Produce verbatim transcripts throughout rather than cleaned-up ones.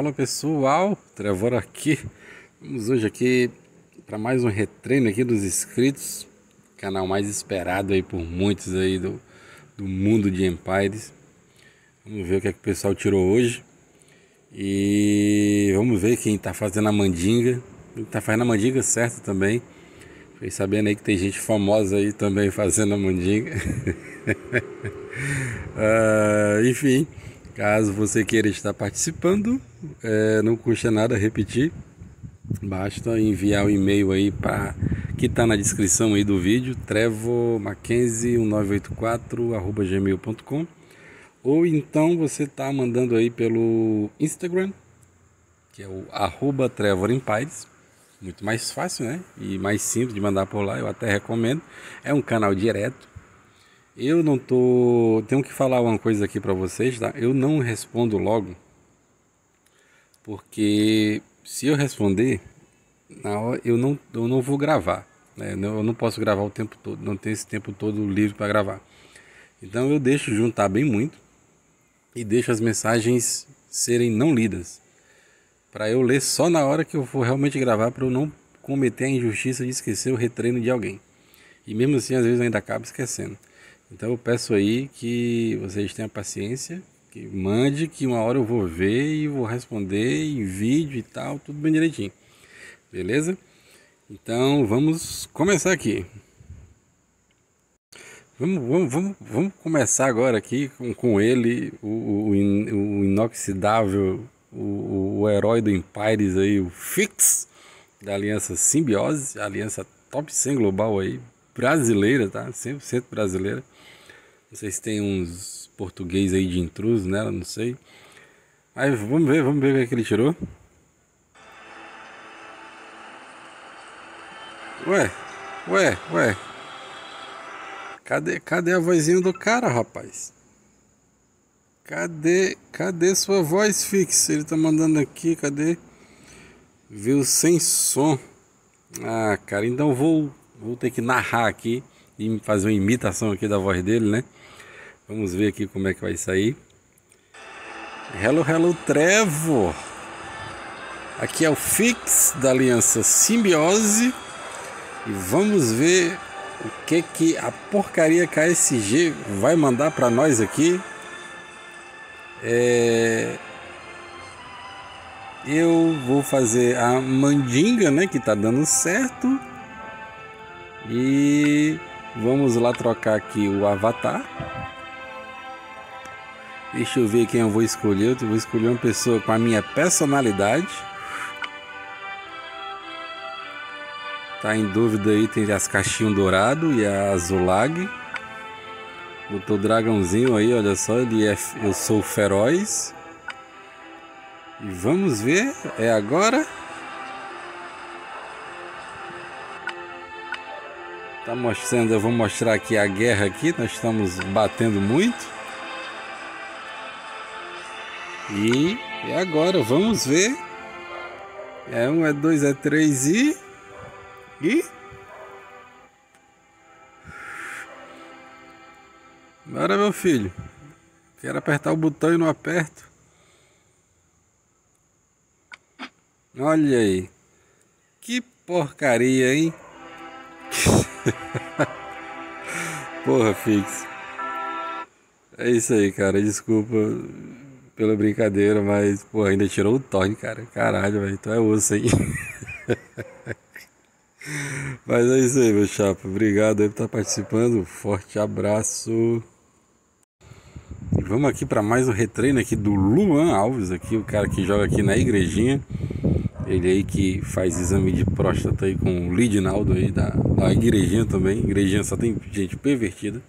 Fala pessoal, Trevor aqui. Vamos hoje aqui para mais um retreino aqui dos inscritos, canal mais esperado aí por muitos aí do, do mundo de Empires. Vamos ver o que é que o pessoal tirou hoje e vamos ver quem tá fazendo a mandinga. Quem tá fazendo a mandinga certo também. Fiquei sabendo aí que tem gente famosa aí também fazendo a mandinga. uh, enfim, caso você queira estar participando, é, não custa nada repetir. Basta enviar o um e-mail aí para que está na descrição aí do vídeo, trevor mackenzie um nove oito quatro arroba gmail ponto com, ou então você está mandando aí pelo Instagram, que é o arroba Trevor Empires. Muito mais fácil, né? E mais simples de mandar por lá, eu até recomendo. É um canal direto. Eu não tô... Tenho que falar uma coisa aqui para vocês, tá? Eu não respondo logo, porque se eu responder, na hora eu não, eu não vou gravar, né? Eu não posso gravar o tempo todo, não tenho esse tempo todo livre para gravar. Então eu deixo juntar bem muito e deixo as mensagens serem não lidas, para eu ler só na hora que eu for realmente gravar, para eu não cometer a injustiça de esquecer o retreino de alguém. E mesmo assim, às vezes eu ainda acabo esquecendo. Então eu peço aí que vocês tenham paciência, que mande, que uma hora eu vou ver e vou responder em vídeo e tal, tudo bem direitinho. Beleza? Então vamos começar aqui. Vamos, vamos, vamos, vamos começar agora aqui com, com ele, o, o, o inoxidável, o, o herói do Empires aí, o Fix, da Aliança Simbiose, a aliança top cem global aí, brasileira, tá? cem por cento brasileira. Não sei se tem uns português aí de intruso nela, não sei. Mas vamos ver, vamos ver o que, é que ele tirou. Ué, ué, ué. Cadê, cadê a vozinha do cara, rapaz? Cadê, cadê sua voz fixa? Ele tá mandando aqui, cadê? Viu sem som. Ah, cara, então vou, vou ter que narrar aqui e fazer uma imitação aqui da voz dele, né? Vamos ver aqui como é que vai sair. Hello, hello, Trevor. Aqui é o Fix da Aliança Simbiose. E vamos ver o que que a porcaria K S G vai mandar para nós aqui. É... Eu vou fazer a mandinga, né, que tá dando certo. E vamos lá trocar aqui o avatar. Deixa eu ver quem eu vou escolher. Eu vou escolher uma pessoa com a minha personalidade. Tá em dúvida aí, tem as caixinhas dourado e a azulag. Botou o dragãozinho aí, olha só, ele é, eu sou feroz. E vamos ver, é agora. Tá mostrando, eu vou mostrar aqui a guerra aqui, nós estamos batendo muito. E é agora, vamos ver. É um, é dois, é três e... E... Bora, meu filho. Quero apertar o botão e não aperto. Olha aí. Que porcaria, hein? Porra, Fix. É isso aí, cara. Desculpa pela brincadeira, mas, pô, ainda tirou o torne, cara. Caralho, velho. Então é osso aí. Mas é isso aí, meu chapa. Obrigado aí por estar participando. Forte abraço. E vamos aqui para mais um retreino aqui do Luan Alves, aqui, o cara que joga aqui na igrejinha. Ele aí que faz exame de próstata aí com o Lidinaldo aí da, da igrejinha também. Igrejinha só tem gente pervertida.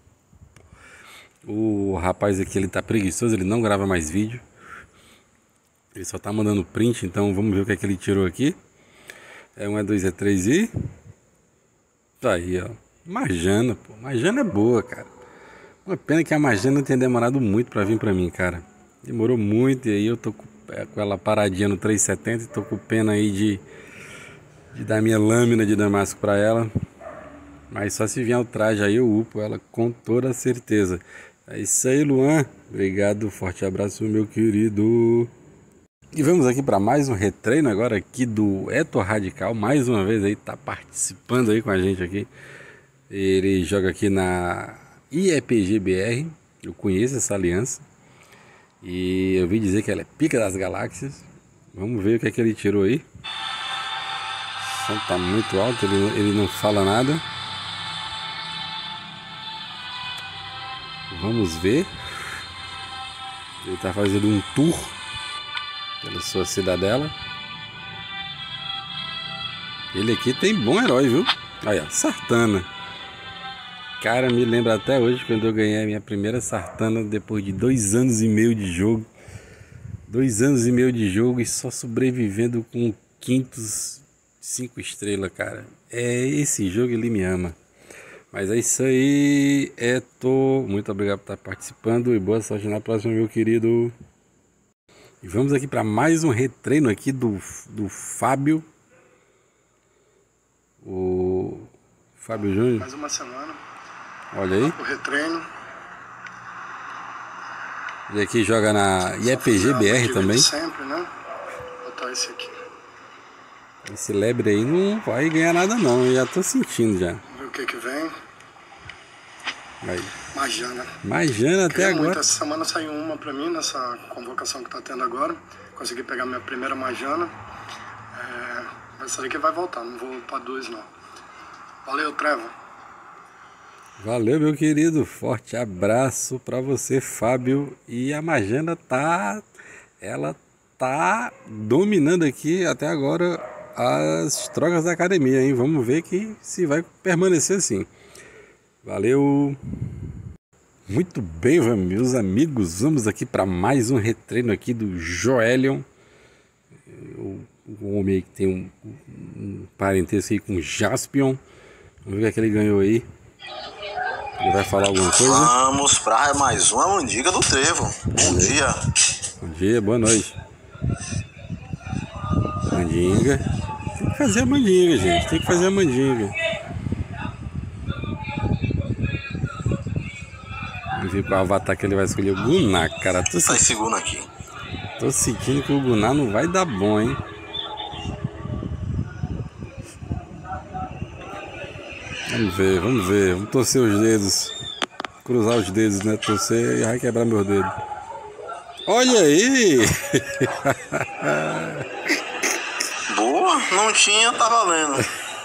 O rapaz aqui, ele tá preguiçoso, ele não grava mais vídeo. Ele só tá mandando print, então vamos ver o que é que ele tirou aqui. É um, é dois, é três e... Tá aí, ó. Marjana, pô. Marjana é boa, cara. Uma pena que a Marjana não tenha demorado muito pra vir pra mim, cara. Demorou muito e aí eu tô com ela paradinha no três setenta e tô com pena aí de, de dar minha lâmina de damasco pra ela. Mas só se vier o traje aí eu upo ela com toda certeza. É isso aí, Luan. Obrigado, forte abraço, meu querido. E vamos aqui para mais um retreino agora aqui do Eto Radical, mais uma vez aí, tá participando aí com a gente aqui. Ele joga aqui na I E P G B R, eu conheço essa aliança. E eu vi dizer que ela é pica das galáxias. Vamos ver o que é que ele tirou aí. O som tá muito alto, ele, ele não fala nada. Vamos ver. Ele tá fazendo um tour pela sua cidadela. Ele aqui tem bom herói, viu? Olha, Sartana. Cara, me lembra até hoje quando eu ganhei a minha primeira Sartana depois de dois anos e meio de jogo. Dois anos e meio de jogo e só sobrevivendo com quintos cinco estrelas, cara. É esse jogo, ele me ama. Mas é isso aí, Eto. Muito obrigado por estar participando e boa sorte na próxima, meu querido. E vamos aqui para mais um retreino aqui do, do Fábio. O Fábio Júnior. Mais uma semana. Olha aí. O retreino. E aqui joga na I E P G B R também. Sempre, né? Vou botar esse aqui. Esse lebre aí não vai ganhar nada não, eu já tô sentindo já. Vamos ver o que que vem. Aí. Majana. Majana até Queria agora. muito. Essa semana saiu uma pra mim nessa convocação que tá tendo agora. Consegui pegar minha primeira Majana. É, vai ser que vai voltar, não vou pra dois não. Valeu, Trevor. Valeu, meu querido. Forte abraço pra você, Fábio. E a Majana tá... Ela tá dominando aqui até agora as trocas da academia, hein? Vamos ver que se vai permanecer assim. Valeu. Muito bem, meus amigos. Vamos aqui para mais um retreino aqui do Joelion. O, o homem aí que tem um, um parentesco aí com Jaspion. Vamos ver o que é que ele ganhou aí. Ele vai falar alguma coisa? Vamos para mais uma mandiga do trevo. Bom Valeu. dia. Bom dia, boa noite. Mandinga. Tem que fazer a mandinga, gente. Tem que fazer a mandinga. Vamos ver qual avatar que ele vai escolher. O Gunnar, cara. Tô, Tá em se... segundo aqui. Tô sentindo que o Gunnar não vai dar bom, hein? Vamos ver, vamos ver. Vamos torcer os dedos. Cruzar os dedos, né? Torcer e vai quebrar meus dedos. Olha aí! Boa, não tinha, tá valendo.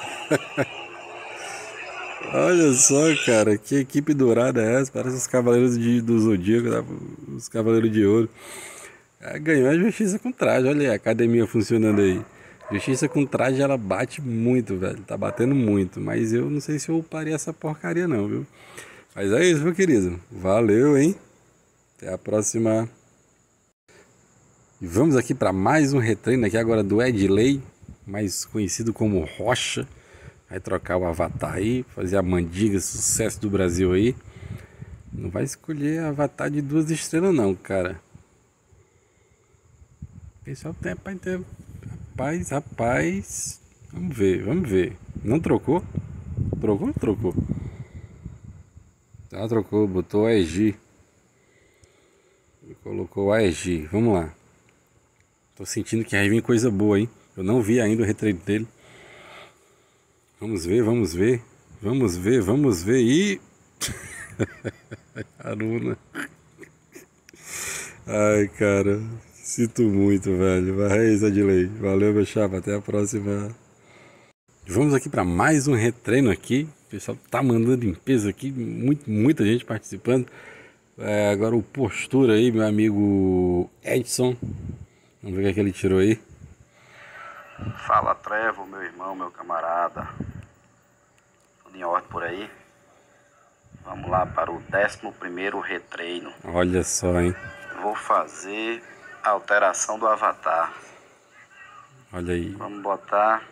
Olha só, cara, que equipe dourada é essa? Parece os Cavaleiros de, do Zodíaco, tá? Os Cavaleiros de Ouro. Ah, ganhou a Justiça com Traje, olha aí, a academia funcionando aí. Justiça com Traje, ela bate muito, velho, tá batendo muito. Mas eu não sei se eu uparia essa porcaria não, viu? Mas é isso, meu querido. Valeu, hein? Até a próxima. E vamos aqui para mais um retreino aqui agora do Edley, mais conhecido como Rocha. Vai trocar o avatar aí, fazer a mandiga, sucesso do Brasil aí. Não vai escolher avatar de duas estrelas não, cara. O pessoal tem para ter. Rapaz, rapaz. Vamos ver, vamos ver. Não trocou? Trocou ou trocou? Tá, trocou, botou a E G. Colocou a E G. Vamos lá. Tô sentindo que vai vir coisa boa, hein? Eu não vi ainda o retreino dele. Vamos ver, vamos ver. Vamos ver, vamos ver. E... Aruna. Ai, cara. Sinto muito, velho. Mas é isso, Adilei. Valeu, meu chapa. Até a próxima. Vamos aqui para mais um retreino aqui. O pessoal tá mandando em peso aqui. Muito, muita gente participando. É, agora o postura aí, meu amigo Edson. Vamos ver o que, é que ele tirou aí. Fala, Trevo, meu irmão, meu camarada. Tudo em ordem por aí? Vamos lá para o décimo primeiro retreino. Olha só, hein? Vou fazer a alteração do avatar. Olha aí. Vamos botar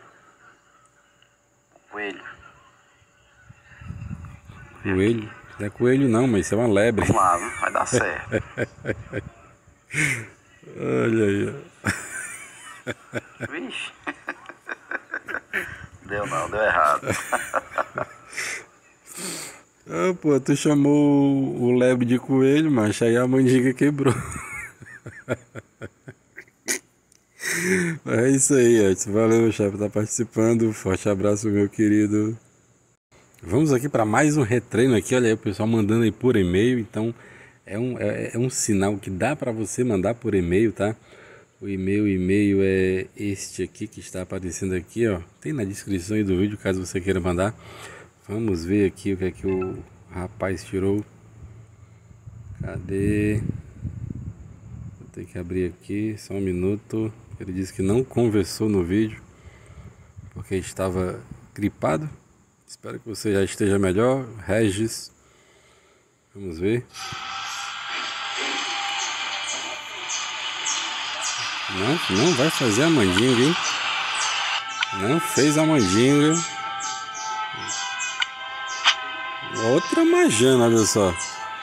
o coelho. Coelho? Não é coelho não, mas isso é uma lebre. Vamos lá, viu? Vai dar certo. Olha aí. Vixe. Deu não, deu errado. Ah, pô, tu chamou o lebre de coelho, mas aí a mandiga quebrou. É isso aí, Edson. Valeu, meu chefe, por estar participando. Forte abraço, meu querido. Vamos aqui para mais um retreino aqui. Olha aí o pessoal mandando aí por e-mail. Então é um, é, é um sinal que dá para você mandar por e-mail, tá? O e-mail, e-mail é este aqui que está aparecendo aqui, ó. Tem na descrição aí do vídeo, caso você queira mandar. Vamos ver aqui o que é que o rapaz tirou. Cadê? Vou ter que abrir aqui, só um minuto. Ele disse que não conversou no vídeo porque estava gripado. Espero que você já esteja melhor. Regis. Vamos ver. Não, não vai fazer a mandinga, hein? Não fez a mandinga. Outra Majana, olha só.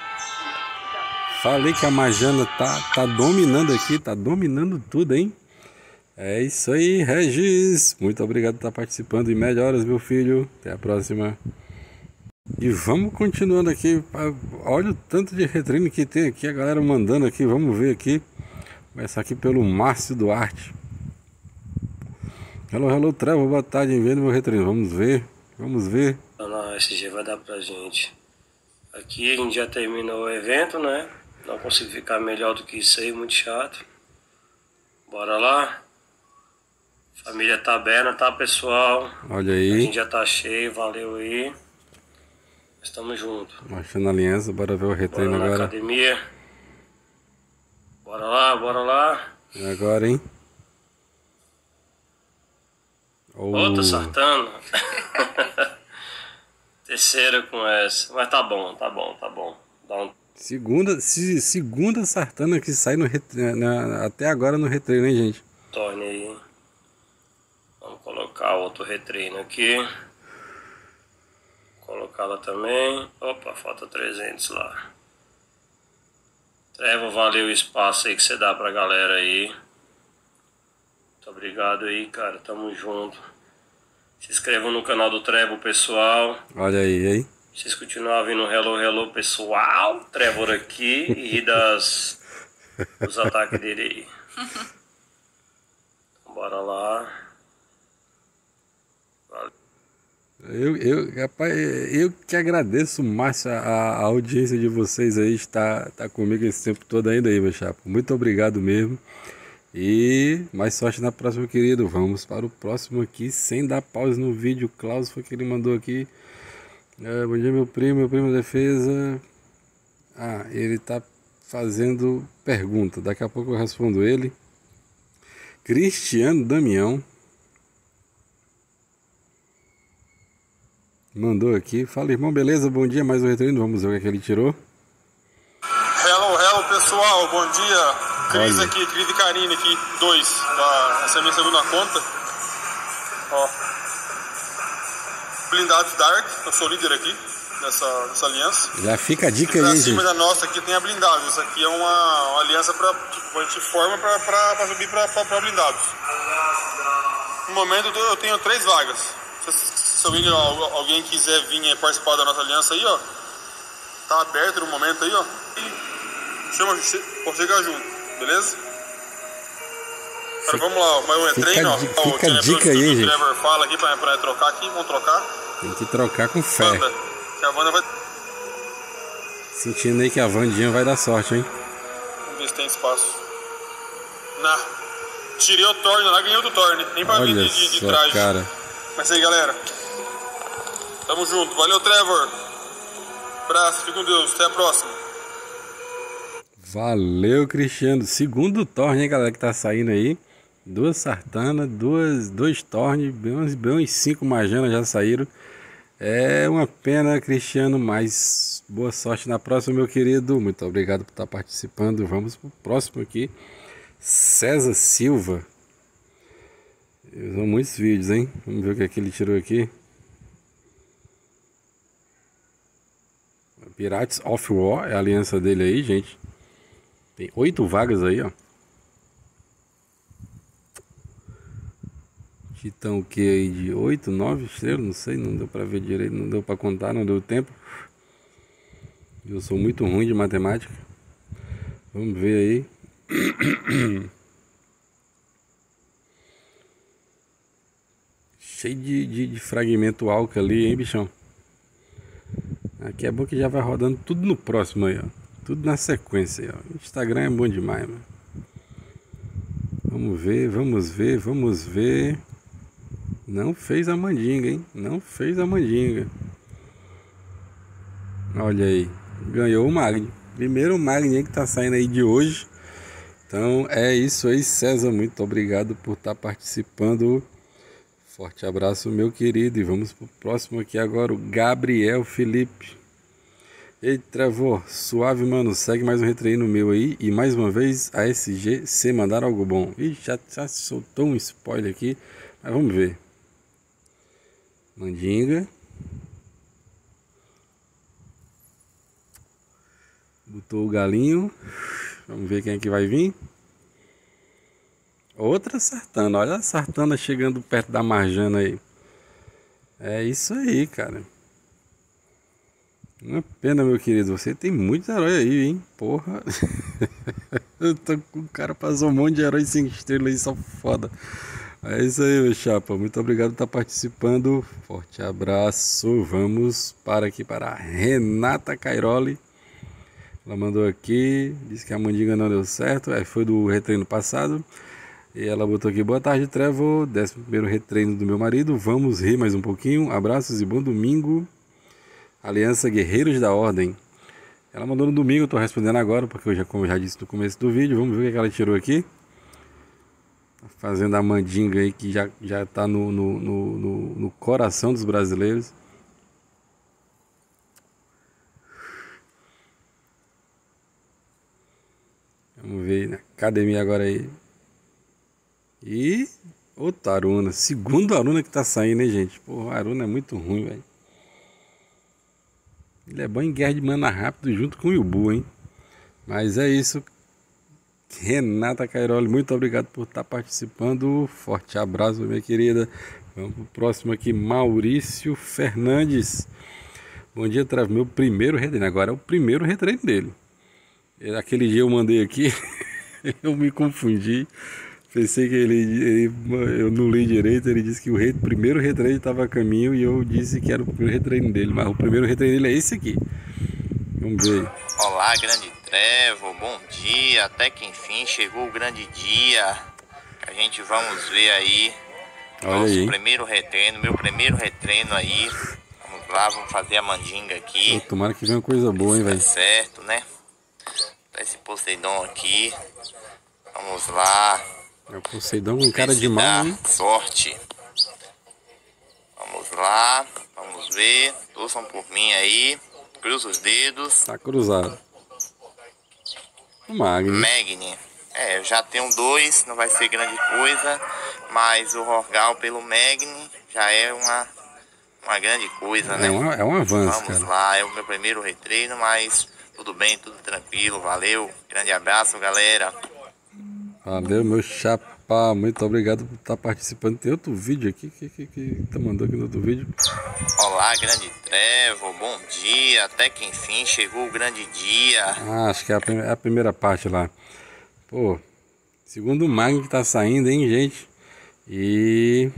Falei que a Majana tá, tá dominando aqui, tá dominando tudo, hein? É isso aí, Regis. Muito obrigado por estar participando e melhoras, meu filho. Até a próxima. E vamos continuando aqui. Olha o tanto de retreino que tem aqui, a galera mandando aqui. Vamos ver aqui. Começar aqui pelo Márcio Duarte. Hello, hello, Trevor. Boa tarde, enviando meu retreino. Vamos ver, vamos ver. Não, esse dia vai dar pra gente. Aqui a gente já terminou o evento, né? Não consigo ficar melhor do que isso aí, muito chato. Bora lá. Família tá aberta, tá, pessoal? Olha aí. A gente já tá cheio, valeu aí. Estamos juntos. Marchando a aliança, bora ver o retreino bora na agora. Academia. Bora lá, bora lá. E agora, hein? Oh. Outra sartana. Terceira com essa. Mas tá bom, tá bom, tá bom. Dá um... Segunda, se, segunda sartana que sai no retreino, na, até agora no retreino, hein, gente? Torne aí. Vamos colocar outro retreino aqui. Colocá-la também. Opa, falta trezentos lá. Trevor, valeu o espaço aí que você dá pra galera aí. Muito obrigado aí, cara. Tamo junto. Se inscrevam no canal do Trevor, pessoal. Olha aí, aí. Vocês continuam vindo hello, hello, pessoal. Trevor aqui e das, dos ataques dele aí. Então, bora lá. Valeu. Eu, eu, rapaz, eu que agradeço, Márcio, a, a audiência de vocês aí, está tá comigo esse tempo todo ainda aí, meu chapa. Muito obrigado mesmo. E mais sorte na próxima, querido. Vamos para o próximo aqui, sem dar pausa no vídeo. Klaus foi que ele mandou aqui. É, bom dia, meu primo, meu primo defesa. Ah, ele tá fazendo pergunta. Daqui a pouco eu respondo ele. Cristiano Damião mandou aqui. Fala, irmão, beleza? Bom dia, mais um retreino. Vamos ver o que, é que ele tirou. Hello, hello, pessoal. Bom dia. Cris Olha. aqui, Cris e Karine aqui. Dois. Da, essa é a minha segunda conta. Ó. Blindados Dark. Eu sou líder aqui dessa, dessa aliança. Já fica a dica e pra aí, cima gente. da nossa aqui tem a blindados. Isso aqui é uma, uma aliança pra, tipo, a gente forma pra, pra, pra subir pra, pra, pra blindados. No momento eu tenho três vagas. Se, se alguém, alguém quiser vir participar da nossa aliança aí, ó. Tá aberto no momento aí, ó. E chama, pode chegar junto, beleza? Agora vamos lá, mais um treino, ó. Fica, O fica a dica aí, gente. O Trevor fala aqui pra, pra trocar aqui, vamos trocar. Tem que trocar com fé. Wanda, que a Wanda vai... Sentindo aí que a Vandinha vai dar sorte, hein? Vamos ver se tem espaço. Nah. Tirei o Torne lá, ganhei outro Torne. Nem pra vir de, de, de só, traje. cara. Mas aí, galera. Tamo junto. Valeu, Trevor. Abraço, fique com Deus. Até a próxima. Valeu, Cristiano. Segundo Torne, hein, galera, que tá saindo aí. Duas Sartana, duas, dois Torne, bem uns, bem uns cinco Majana já saíram. É uma pena, Cristiano, mas boa sorte na próxima, meu querido. Muito obrigado por estar participando. Vamos pro próximo aqui. César Silva. São muitos vídeos, hein? Vamos ver o que é que ele tirou aqui. Pirates of War é a aliança dele aí, gente. Tem oito vagas aí, ó. Titã o que aí de oito, nove estrelas, não sei, não deu pra ver direito, não deu pra contar, não deu tempo. Eu sou muito ruim de matemática. Vamos ver aí. cheio de, de, de fragmento álcool ali, hein, bichão? Aqui é bom que já vai rodando tudo no próximo aí, ó. Tudo na sequência aí, ó. Instagram é bom demais, mano. Vamos ver, vamos ver, vamos ver. Não fez a mandinga, hein? Não fez a mandinga. Olha aí. Ganhou o Magni. Primeiro Magni que tá saindo aí de hoje. Então é isso aí, César. Muito obrigado por estar participando. Forte abraço, meu querido. E vamos pro próximo aqui agora, o Gabriel Felipe. Ei, Trevor, suave, mano. Segue mais um retreino meu aí. E mais uma vez, a S G C mandar algo bom. Ih, já, já soltou um spoiler aqui. Mas vamos ver. Mandinga. Botou o galinho. Vamos ver quem é que vai vir. Outra sartana. Olha a sartana chegando perto da marjana aí. É isso aí, cara. Uma pena, meu querido. Você tem muitos heróis aí, hein? Porra. Eu tô com o cara passou um monte de heróis cinco estrelas aí, só foda. É isso aí, meu chapa. Muito obrigado por estar participando. Forte abraço. Vamos para aqui para a Renata Cairoli. Ela mandou aqui. Disse que a mandinga não deu certo. É, foi do retreino passado. E ela botou aqui: boa tarde, Trevor. décimo primeiro retreino do meu marido. Vamos rir mais um pouquinho. Abraços e bom domingo. Aliança Guerreiros da Ordem. Ela mandou no domingo. Eu tô respondendo agora, porque eu já, como eu já disse no começo do vídeo. Vamos ver o que, é que ela tirou aqui. Fazendo a mandinga aí que já, já tá no, no, no, no, no coração dos brasileiros. Vamos ver na academia agora aí. E outra Aruna. Segundo Aruna que tá saindo, hein, gente? Porra, a Aruna é muito ruim, velho. Ele é bom em guerra de mana rápido junto com o Yubu, hein? Mas é isso. Renata Cairoli, muito obrigado por estar participando. Forte abraço, minha querida. Vamos pro próximo aqui, Maurício Fernandes. Bom dia, Trevor. Meu primeiro retreino. Agora é o primeiro retreino dele. Aquele dia eu mandei aqui, eu me confundi. Pensei que ele, ele eu não li direito. Ele disse que o re, primeiro retreino estava a caminho e eu disse que era o primeiro retreino dele. Mas o primeiro retreino dele é esse aqui. Vamos ver. Olá, grande Trevor, bom dia. Até que enfim chegou o grande dia. A gente vamos ver aí. Olha nosso aí, primeiro retreino, meu primeiro retreino aí. Vamos lá, vamos fazer a mandinga aqui. Pô, tomara que venha uma coisa boa, hein, velho. Certo, né? Esse Poseidon aqui. Vamos lá. É o Poseidon com cara de mal, hein? Sorte. Vamos lá. Vamos ver. Torçam por mim aí. Cruza os dedos. Tá cruzado. O Magni. Magni. É, eu já tenho dois. Não vai ser grande coisa. Mas o Rorgal pelo Magni já é uma, uma grande coisa, né? É, uma, é um avanço, Vamos cara. lá. É o meu primeiro retreino, mas tudo bem, tudo tranquilo. Valeu. Grande abraço, galera. Valeu, meu chapa. Muito obrigado por estar participando. Tem outro vídeo aqui que, que, que tá mandando aqui no outro vídeo. Olá, grande Trevor. Bom dia. Até que enfim chegou o grande dia. Ah, acho que é a, prime- é a primeira parte lá. Pô, segundo o Magni que tá saindo, hein, gente? E...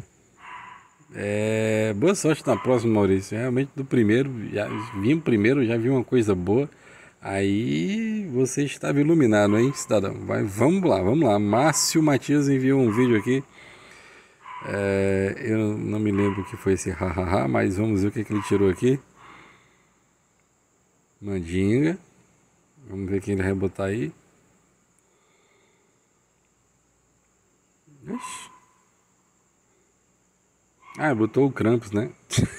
É, boa sorte na próxima, Maurício. Realmente do primeiro, já vim o primeiro, já vi uma coisa boa. Aí você estava iluminado, hein, cidadão? Vai, vamos lá, vamos lá. Márcio Matias enviou um vídeo aqui. É, eu não me lembro o que foi esse hahaha, mas vamos ver o que, que ele tirou aqui. Mandinga. Vamos ver quem ele vai botar aí. Ixi. Ah, botou o Krampus, né?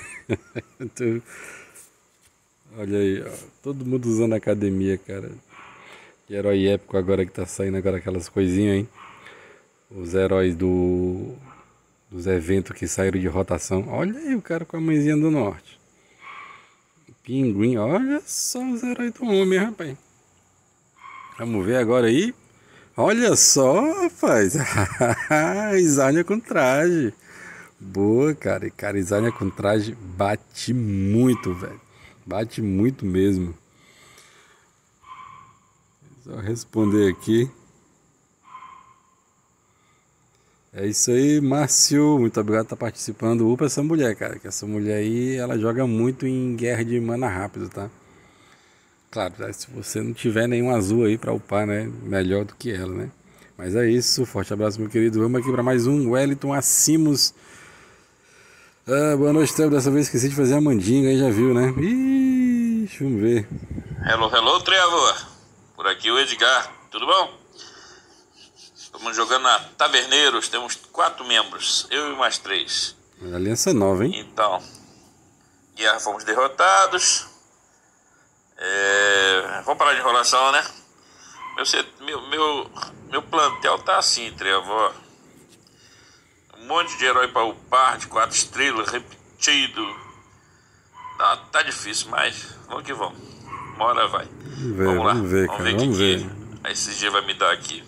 Olha aí, ó. Todo mundo usando a academia, cara. Que herói épico agora que tá saindo agora aquelas coisinhas, hein? Os heróis do... dos eventos que saíram de rotação. Olha aí o cara com a mãezinha do norte. Pinguim, olha só os heróis do homem, rapaz. Vamos ver agora aí. Olha só, rapaz. Isarnia com traje. Boa, cara. E cara, Isarnia com traje bate muito, velho. Bate muito mesmo. Só responder aqui. É isso aí, Márcio. Muito obrigado por estar participando. Upa essa mulher, cara. Que essa mulher aí, ela joga muito em guerra de mana rápido, tá? Claro, se você não tiver nenhum azul aí pra upar, né? Melhor do que ela, né? Mas é isso. Forte abraço, meu querido. Vamos aqui para mais um Wellington Acimos. Ah, boa noite, Trevor. Dessa vez esqueci de fazer a mandinga aí, já viu, né? Ih, deixa eu ver. Hello, hello, Trevor. Por aqui o Edgar. Tudo bom? Estamos jogando na Taverneiros, temos quatro membros, eu e mais três. Aliança nova, hein? Então, guerra, fomos derrotados. É... Vamos parar de enrolação, né? Meu, meu, meu, meu plantel tá assim, Trevor. Um monte de herói para upar, de quatro estrelas, repetido. Tá, tá difícil, mas vamos que vamos. Uma hora vai. Vamos ver, vamos lá, vamos ver, vamos cara, ver o vamos que, ver. que a S G vai me dar aqui.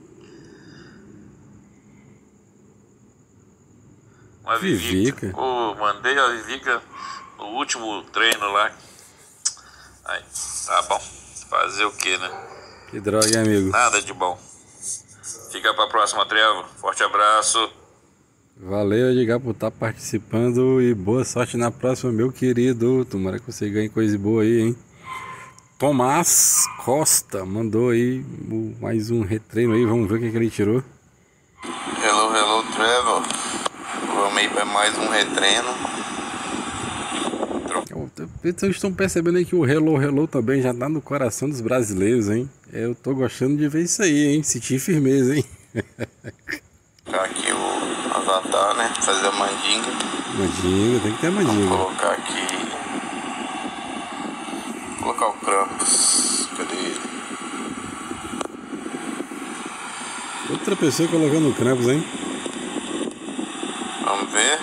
Uma Vivica. Vivica. Pô, mandei a Vivica no último treino lá. Aí, tá bom. Fazer o que, né? Que droga, hein, amigo? Nada de bom. Fica pra próxima, Trevor. Forte abraço. Valeu, Edgar, por estar participando e boa sorte na próxima, meu querido. Tomara que você ganhe coisa boa aí, hein? Tomás Costa mandou aí mais um retreino aí. Vamos ver o que, que ele tirou. Hello, hello, Trevor. Vamos aí para mais um retreino. Vocês estão percebendo aí que o Hello Hello também já tá no coração dos brasileiros, hein? Eu tô gostando de ver isso aí, hein? Sentir firmeza, hein? Aqui o avatar, né? Fazer a mandinga. Mandinga, tem que ter a mandinga. Vou colocar aqui. Vou colocar o Krampus. Cadê ele? Outra pessoa colocando o Krampus, hein? Vamos ver.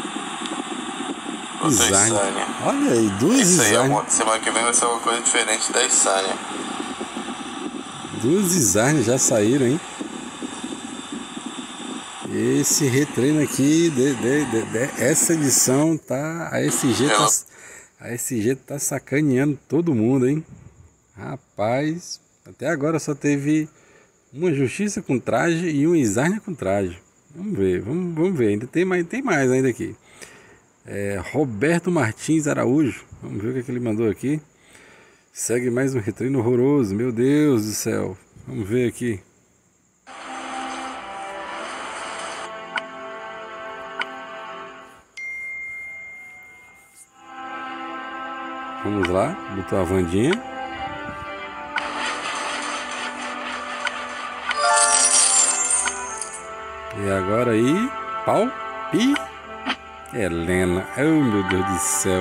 Isarnia. Olha aí, duas Isso aí, Isarnia. semana que vem vai ser uma coisa diferente da Isarnia. Duas Isarnia já saíram, hein? Esse retreino aqui, de, de, de, de, essa edição tá. A S G tá, a S G tá sacaneando todo mundo, hein? Rapaz, até agora só teve uma Justiça com traje e uma Isarnia com traje. Vamos ver, vamos, vamos ver. Ainda tem mais, tem mais ainda aqui. É, Roberto Martins Araújo. Vamos ver o que, é que ele mandou aqui. Segue mais um retreino horroroso. Meu Deus do céu. Vamos ver aqui. Vamos lá. Botou a Vandinha. E agora aí. Pau. Pi. Helena, oh meu Deus do céu.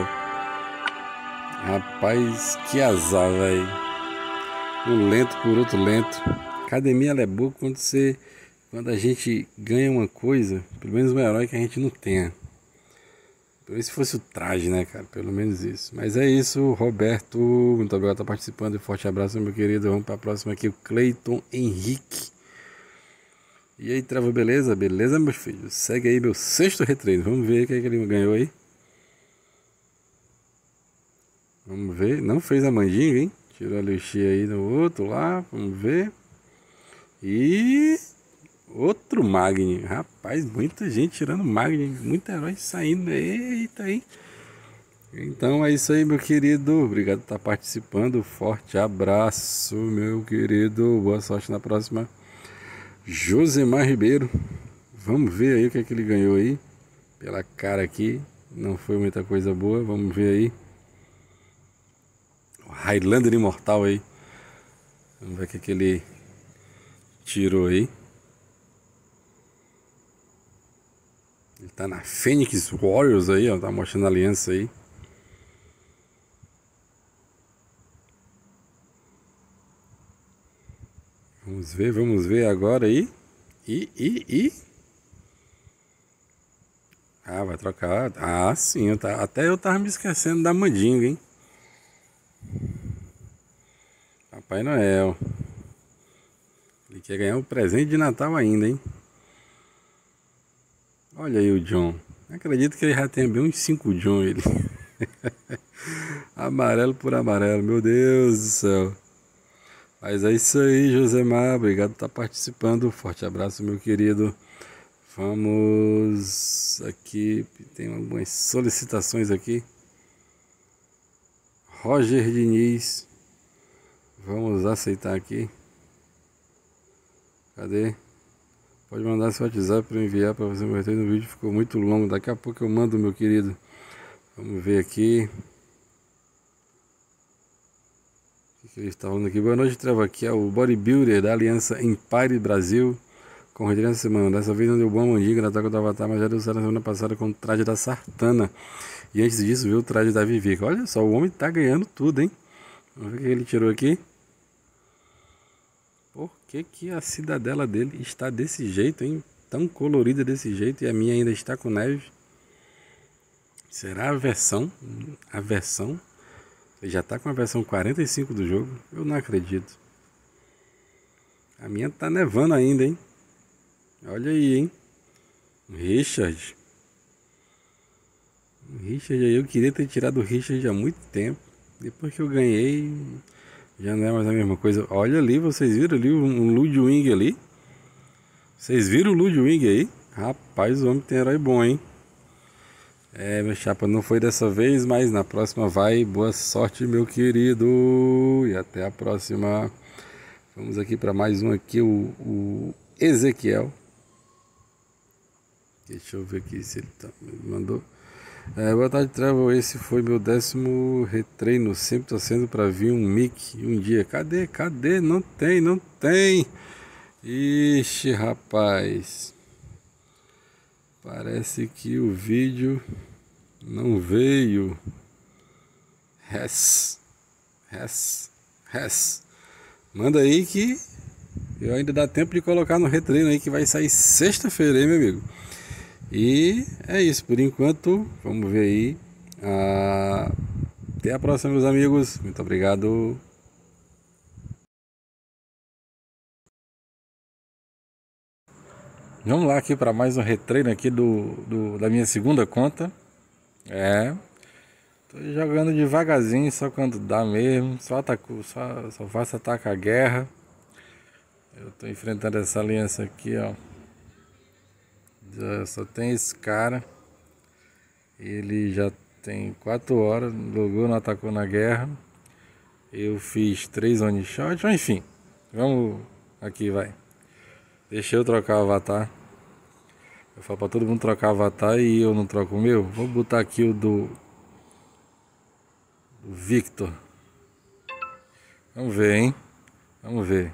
Rapaz, que azar, velho. Um lento por outro lento. Academia ela é boa quando você. Quando a gente ganha uma coisa, pelo menos um herói que a gente não tenha. Talvez se fosse o traje, né, cara? Pelo menos isso. Mas é isso, Roberto. Muito obrigado por estar participando. E forte abraço, meu querido. Vamos para a próxima aqui, o Cleiton Henrique. E aí, Trevor, beleza? Beleza, meus filhos? Segue aí meu sexto retreino. Vamos ver o que, é que ele ganhou aí. Vamos ver. Não fez a mandinga, hein? Tirou a lixia aí no outro lá. Vamos ver. E... outro Magni. Rapaz, muita gente tirando Magni. Muito herói saindo. Eita, aí. Então é isso aí, meu querido. Obrigado por estar participando. Forte abraço, meu querido. Boa sorte na próxima. Josemar Ribeiro, vamos ver aí o que é que ele ganhou aí, pela cara aqui, não foi muita coisa boa, vamos ver aí, o Highlander Imortal aí, vamos ver o que é que ele tirou aí, ele tá na Phoenix Warriors aí, ó, tá mostrando a aliança aí. Vamos ver, vamos ver agora aí. E, e, e. Ah, vai trocar. Ah, sim. Eu tá... Até eu tava me esquecendo da mandinga, hein? Papai Noel. Ele quer ganhar um presente de Natal ainda, hein? Olha aí o John. Acredito que ele já tem bem uns cinco John, ele. Amarelo por amarelo. Meu Deus do céu. Mas é isso aí, Josemar. Obrigado por estar participando. Forte abraço, meu querido. Vamos aqui, tem algumas solicitações aqui. Roger Diniz, vamos aceitar aqui. Cadê? Pode mandar seu WhatsApp para enviar para você. Meu no vídeo ficou muito longo, daqui a pouco eu mando, meu querido. Vamos ver aqui. O que ele está falando aqui? Boa noite, Trevor. Aqui é o bodybuilder da Aliança Empire Brasil. Com o Rodrigo semana. Dessa vez não deu bom a mandinga na ataque do Avatar, mas já deu certo na semana passada com o traje da Sartana. E antes disso, viu o traje da Vivica. Olha só, o homem tá ganhando tudo, hein? Vamos ver o que ele tirou aqui. Por que que a cidadela dele está desse jeito, hein? Tão colorida desse jeito e a minha ainda está com neve. Será a versão? A versão? Ele já tá com a versão quarenta e cinco do jogo? Eu não acredito. A minha tá nevando ainda, hein? Olha aí, hein? Richard. Richard aí, eu queria ter tirado o Richard há muito tempo. Depois que eu ganhei, já não é mais a mesma coisa. Olha ali, vocês viram ali um Ludwig ali? Vocês viram o Ludwig aí? Rapaz, o homem tem herói bom, hein? É, meu chapa, não foi dessa vez, mas na próxima vai. Boa sorte, meu querido. E até a próxima. Vamos aqui para mais um aqui, o, o Ezequiel. Deixa eu ver aqui se ele tá, me mandou. É, boa tarde, Trevor. Esse foi meu décimo retreino. Sempre torcendo para vir um mic um dia. Cadê? Cadê? Não tem, não tem. Ixi, rapaz. Parece que o vídeo não veio. Res. Res. Res. Manda aí que eu ainda dá tempo de colocar no retreino aí que vai sair sexta-feira, hein, meu amigo? E é isso, por enquanto, vamos ver aí. Ah, até a próxima, meus amigos. Muito obrigado. Vamos lá aqui para mais um retreino aqui do, do, da minha segunda conta. É, tô jogando devagarzinho, só quando dá mesmo. Só, ataco, só, só faço ataque à guerra. Eu tô enfrentando essa aliança aqui, ó. Já só tem esse cara. Ele já tem quatro horas. Logou, não atacou na guerra. Eu fiz três one shot. Enfim, vamos aqui, vai. Deixa eu trocar o avatar. Eu falo pra todo mundo trocar o avatar e eu não troco o meu. Vou botar aqui o do, do Victor. Vamos ver, hein? Vamos ver.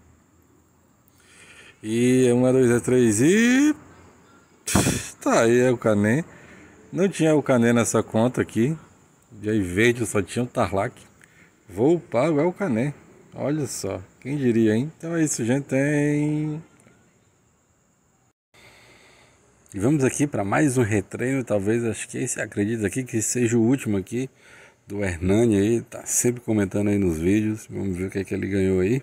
E um, dois, três e... Tá aí, é o Canem. Não tinha o Canem nessa conta aqui. De aí verde só tinha o Tarlac. Vou upar igual o Canem. Olha só, quem diria, hein? Então é isso, gente. Tem... E vamos aqui para mais um retreino. Talvez, acho que esse, acredito aqui que seja o último aqui. Do Hernani aí. Tá sempre comentando aí nos vídeos. Vamos ver o que é que ele ganhou aí.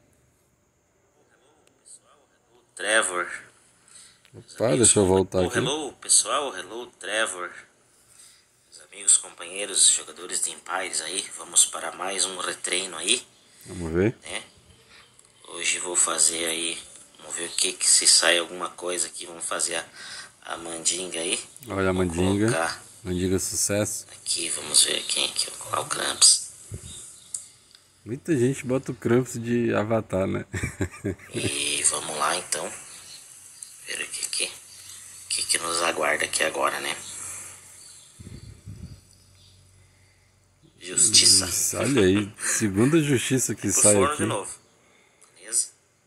Trevor. Opa, deixa eu voltar aqui. Hello, pessoal. Hello, Trevor. Meus amigos, companheiros, jogadores de Empires aí. Vamos para mais um retreino aí. Vamos ver. Né? Hoje vou fazer aí. Vamos ver o que, que se sai alguma coisa aqui. Vamos fazer a, a mandinga aí. Olha a mandinga. Mandinga sucesso. Aqui, vamos ver quem aqui. Vou colocar o Krampus. Muita gente bota o Krampus de avatar, né? E vamos lá então. Ver o que que, que que nos aguarda aqui agora, né? Justiça. Isso, olha aí, segunda justiça que sai forno aqui. De novo. Beleza?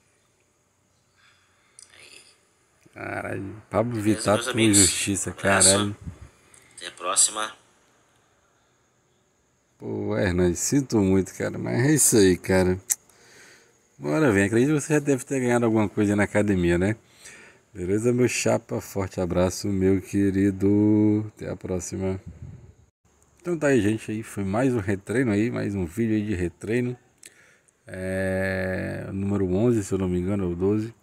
Aí. Caralho, Pablo Beleza, Vittar meus por amigos? justiça, Um abraço. caralho. Até a próxima. Pô, Hernani, sinto muito, cara, mas é isso aí, cara. Bora ver, acredito que você já deve ter ganhado alguma coisa na academia, né? Beleza, meu chapa? Forte abraço, meu querido. Até a próxima. Então tá aí, gente. Aí foi mais um retreino aí, mais um vídeo aí de retreino. É... Número onze, se eu não me engano, ou doze.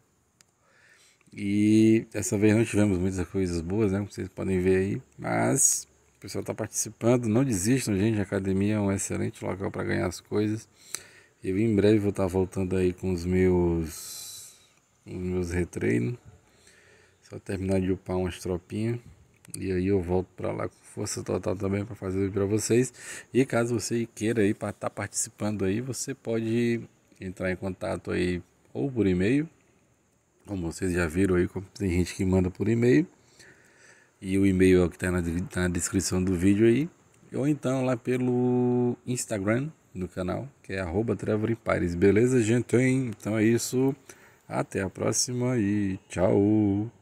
E dessa vez não tivemos muitas coisas boas, né? Como vocês podem ver aí. Mas o pessoal tá participando. Não desistam, gente. A academia é um excelente local para ganhar as coisas. Eu em breve vou estar voltando aí com os meus... os meus retreinos. Só terminar de upar umas tropinhas. E aí eu volto para lá com força total também para fazer o vídeo para vocês. E caso você queira aí para estar participando aí, você pode entrar em contato aí ou por e-mail, como vocês já viram aí, tem gente que manda por e-mail. E o e-mail é o que está na, na descrição do vídeo aí. Ou então lá pelo Instagram do canal, que é arroba Trevor Empires. Beleza, gente? Então é isso. Até a próxima e tchau!